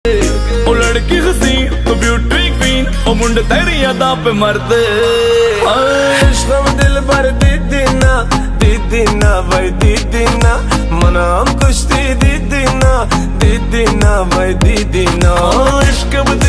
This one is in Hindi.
ओ लड़की हसीन तो ब्यूटी क्वीन ओ मुंडे तेरी यादा पे मरदे। इश्क दिल भर दीदी ना भाई दीदी ना मना हम कुश्ती दीदी ना भाई दीदी ना। इश्क